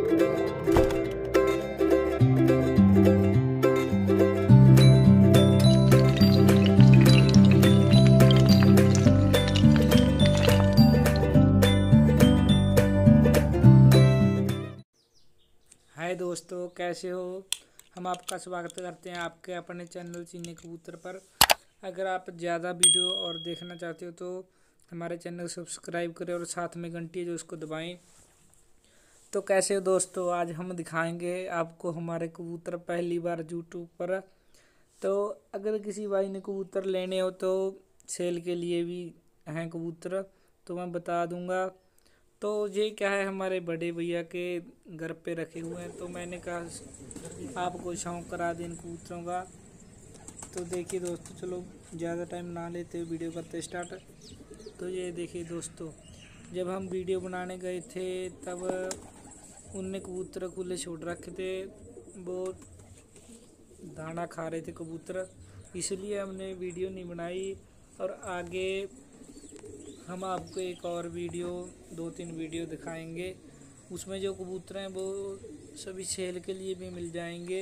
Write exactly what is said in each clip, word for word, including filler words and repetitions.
हाय दोस्तों, कैसे हो। हम आपका स्वागत करते हैं आपके अपने चैनल चीनी कबूतर पर। अगर आप ज़्यादा वीडियो और देखना चाहते हो तो हमारे चैनल को सब्सक्राइब करें और साथ में घंटी है जो उसको दबाएं। तो कैसे हो दोस्तों, आज हम दिखाएंगे आपको हमारे कबूतर पहली बार यूट्यूब पर। तो अगर किसी भाई ने कबूतर लेने हो तो सेल के लिए भी हैं कबूतर, तो मैं बता दूंगा। तो ये क्या है, हमारे बड़े भैया के घर पे रखे हुए हैं, तो मैंने कहा आपको शौक करा दें इन कबूतरों का। तो देखिए दोस्तों, चलो ज़्यादा टाइम ना लेते हुए वीडियो करते स्टार्ट। तो ये देखिए दोस्तों, जब हम वीडियो बनाने गए थे तब उनने कबूतर खुले छोड़ रखे थे, वो दाना खा रहे थे कबूतर, इसलिए हमने वीडियो नहीं बनाई। और आगे हम आपको एक और वीडियो दो तीन वीडियो दिखाएंगे, उसमें जो कबूतर हैं वो सभी सेल के लिए भी मिल जाएंगे।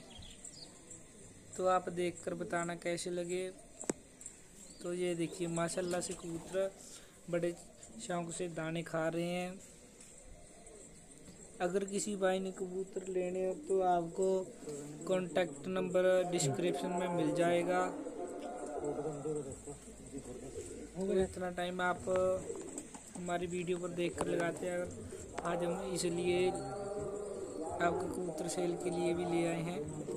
तो आप देखकर बताना कैसे लगे। तो ये देखिए माशाल्लाह से कबूतर बड़े शौक से दाने खा रहे हैं। अगर किसी भाई ने कबूतर लेने हो तो आपको कॉन्टैक्ट नंबर डिस्क्रिप्शन में मिल जाएगा। तो इतना टाइम आप हमारी वीडियो पर देख कर लगाते हैं। आज हम इसलिए आपको कबूतर सेल के लिए भी ले आए हैं।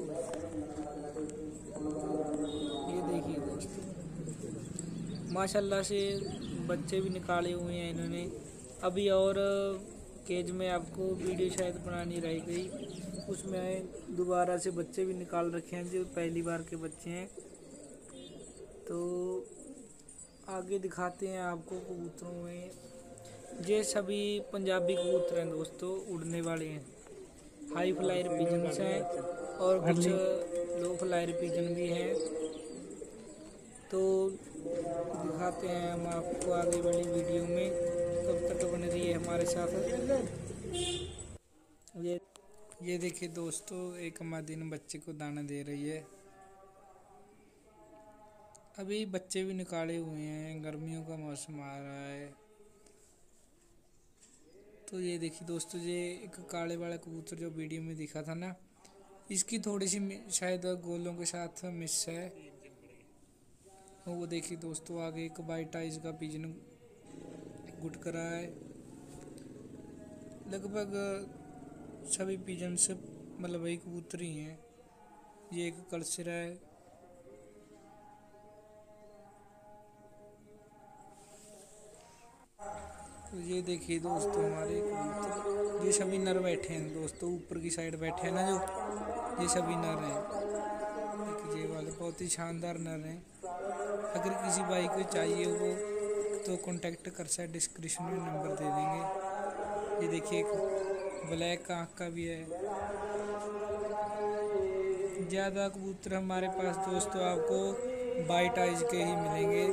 ये देखिए दोस्तों, माशाल्लाह से बच्चे भी निकाले हुए हैं इन्होंने। अभी और केज में आपको वीडियो शायद बनानी रह गई, उसमें दोबारा से बच्चे भी निकाल रखे हैं जो पहली बार के बच्चे हैं। तो आगे दिखाते हैं आपको कबूतरों में। ये सभी पंजाबी कबूतर हैं दोस्तों, उड़ने वाले हैं। हाई फ्लायर पिजन्स हैं और कुछ लो फ्लायर पिजन भी हैं। तो दिखाते हैं हम आपको आगे वाली वीडियो में, तब तक बने रहिए हमारे साथ। ये ये देखिए दोस्तों, एक मादिन बच्चे को दाना दे रही है। अभी बच्चे भी निकाले हुए हैं, गर्मियों का मौसम आ रहा है। तो ये देखिए दोस्तों, ये एक काले वाला कबूतर जो वीडियो में दिखा था ना, इसकी थोड़ी सी शायद गोलों के साथ मिस है। वो देखिए दोस्तों, आगे एक वाइट आइज का पिजन गुट कर रहा है। लगभग सभी पिजन से मतलब वही कबूतर ही हैं। ये एक कलसिरा है। तो ये देखिए दोस्तों, हमारे कबूतर ये सभी नर बैठे हैं दोस्तों, ऊपर की साइड बैठे हैं ना जो, ये सभी नर हैं। देखिए ये वाले बहुत ही शानदार नर हैं। अगर किसी भाई को चाहिए वो तो कांटेक्ट कर सकते, डिस्क्रिप्शन में नंबर दे देंगे। ये देखिए एक ब्लैक आँख का भी है। ज़्यादा कबूतर हमारे पास दोस्तों आपको वाइट आइज के ही मिलेंगे।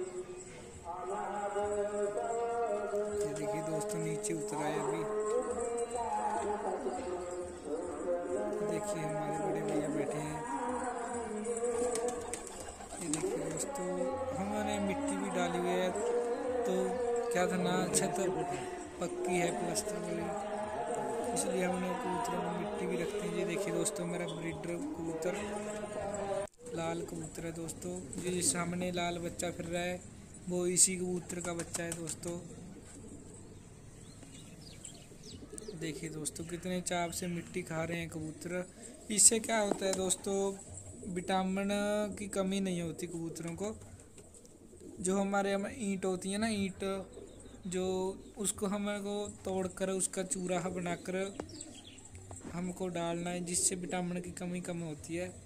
देखिए दोस्तों, नीचे उतर आए अभी। देखिए हमारे बड़े भैया बैठे हैं। ये देखिए दोस्तों, हमने मिट्टी भी डाली हुई है। तो क्या था ना, छत पक्की है प्लास्टर वाली, इसलिए हमने कबूतरों में मिट्टी भी रखते हैं। ये देखिए दोस्तों, मेरा ब्रीडर कबूतर लाल कबूतर है दोस्तों। ये सामने लाल बच्चा फिर रहा है, वो इसी कबूतर का बच्चा है दोस्तों। देखिए दोस्तों, कितने चाव से मिट्टी खा रहे हैं कबूतर। इससे क्या होता है दोस्तों, विटामिन की कमी नहीं होती कबूतरों को। जो हमारे हम ईंट होती है ना, ईंट जो, उसको हमको तोड़कर उसका चूरा बनाकर हमको डालना है, जिससे विटामिन की कमी कम होती है।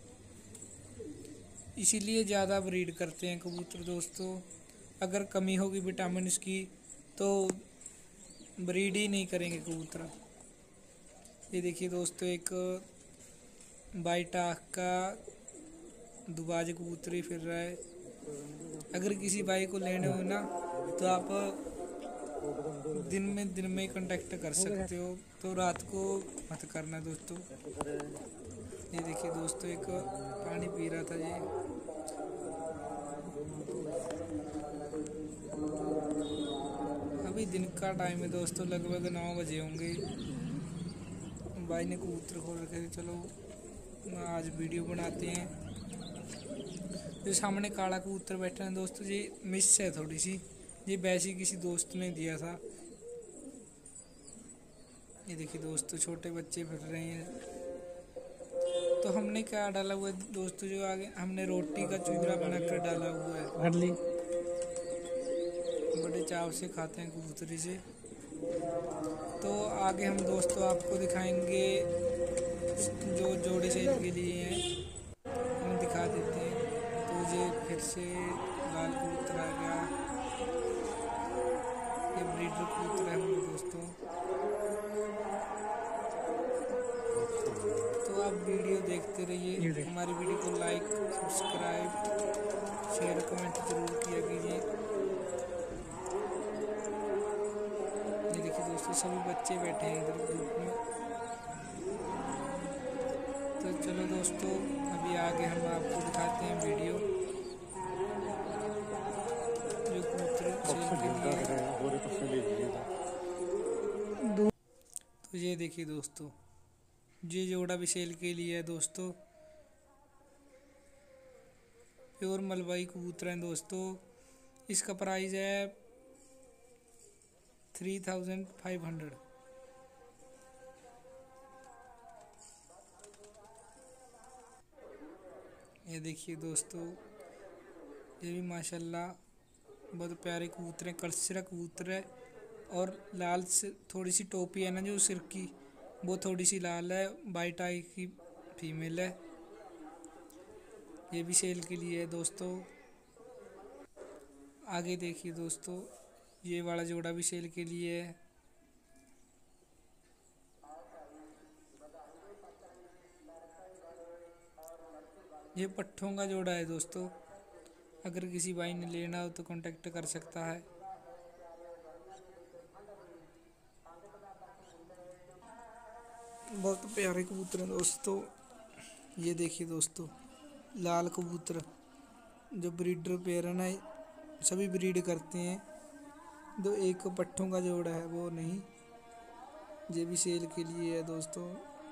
इसीलिए ज़्यादा ब्रीड करते हैं कबूतर दोस्तों। अगर कमी होगी विटामिन की तो ब्रीड ही नहीं करेंगे कबूतर। ये देखिए दोस्तों, एक वाइट आँख का दुबाज कबूतर ही फिर रहा है। अगर किसी भाई को लेने हो ना तो आप दिन में दिन में ही कांटेक्ट कर सकते हो, तो रात को मत करना दोस्तों। ये देखिए दोस्तों, एक पानी पी रहा था ये। अभी दिन का टाइम है दोस्तों, लगभग नौ बजे होंगे। भाई ने कबूतर खोल रखे थे, चलो आज वीडियो बनाते हैं। जो सामने काला कबूतर बैठा है दोस्तों, ये मिस है थोड़ी सी, ये वैसे किसी दोस्त ने दिया था। ये देखिए दोस्तों, छोटे बच्चे फिर रहे हैं। तो हमने क्या डाला हुआ है दोस्तों, जो आगे हमने रोटी का चूरा बनाकर डाला हुआ है। बड़े चाव से खाते हैं कबूतरी से। तो आगे हम दोस्तों आपको दिखाएंगे जो जोड़े सेल के लिए हैं, हम दिखा देते हैं। तो ये फिर से लाल कबूतर आ गया, ये ब्रीडर कबूतर है हमारे दोस्तों। तो आप वीडियो देखते रहिए, हमारी वीडियो को लाइक, सब्सक्राइब, शेयर, कमेंट जरूर किया कीजिए। ये देखिए दोस्तों, सभी बच्चे बैठे हैं इधर ग्रुप में। तो चलो दोस्तों, अभी आगे हम आपको दिखाते हैं वीडियो जो कबूतर सेल के लिए। तो ये देखिए दोस्तों, ये जोड़ा भी सेल के लिए है दोस्तों। प्योर मलबाई कबूतर हैं दोस्तों। इसका प्राइस है थ्री थाउजेंड फाइव हंड्रेड। ये देखिए दोस्तों, ये भी माशाल्लाह बहुत प्यारे कबूतर हैं, कलसिरा कबूतर है। और लाल से थोड़ी सी टोपी है ना जो सिर की, वो थोड़ी सी लाल है। वाइट आई की फीमेल है। ये भी सेल के लिए है दोस्तों। आगे देखिए दोस्तों, ये वाला जोड़ा भी सेल के लिए है। ये पट्ठों का जोड़ा है दोस्तों। अगर किसी भाई ने लेना हो तो कांटेक्ट कर सकता है। बहुत प्यारे कबूतर हैं दोस्तों। ये देखिए दोस्तों, लाल कबूतर जो ब्रीडर पेयर है ना, सभी ब्रीड करते हैं। दो एक पट्ठों का जोड़ा है, वो नहीं, ये भी सेल के लिए है दोस्तों।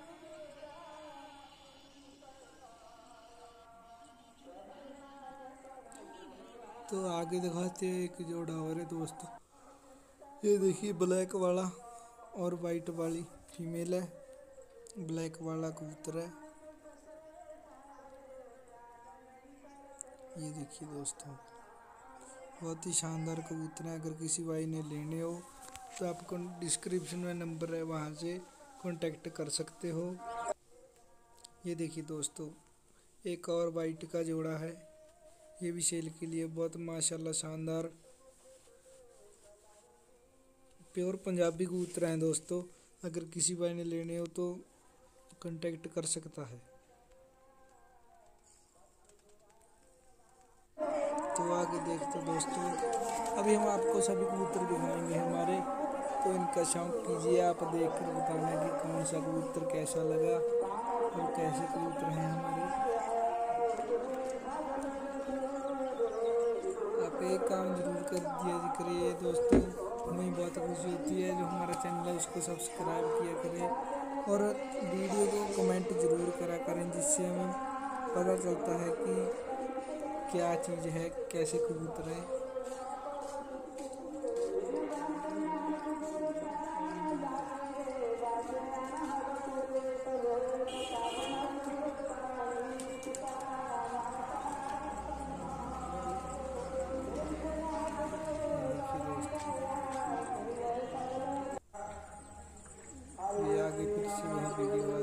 तो आगे दिखाते हैं एक जोड़ा और है दोस्तों। ये देखिए, ब्लैक वाला और वाइट वाली फीमेल है, ब्लैक वाला कबूतर है। ये देखिए दोस्तों, बहुत ही शानदार कबूतर है। अगर किसी भाई ने लेने हो तो आपको डिस्क्रिप्शन में नंबर है, वहाँ से कांटेक्ट कर सकते हो। ये देखिए दोस्तों, एक और वाइट का जोड़ा है, ये भी सेल के लिए। बहुत माशाल्लाह शानदार प्योर पंजाबी कबूतर हैं दोस्तों। अगर किसी भाई ने लेने हो तो कांटेक्ट कर सकता है। तो आगे देखते दोस्तों, अभी हम आपको सभी कबूतर दिखाएंगे हमारे। तो इनका शौक कीजिए, आप देखकर बताना कि कौन सा कबूतर कैसा लगा और कैसे कबूतर हैं हमारे। आप एक काम जरूर कर दिया करिए दोस्तों, हमें बहुत खुशी होती है। जो हमारा चैनल है उसको सब्सक्राइब किया करें और वीडियो को कमेंट जरूर करा करें, जिससे हमें पता चलता है कि क्या चीज़ है, कैसे कबूतर है। ये आगे फिर से वही वीडियो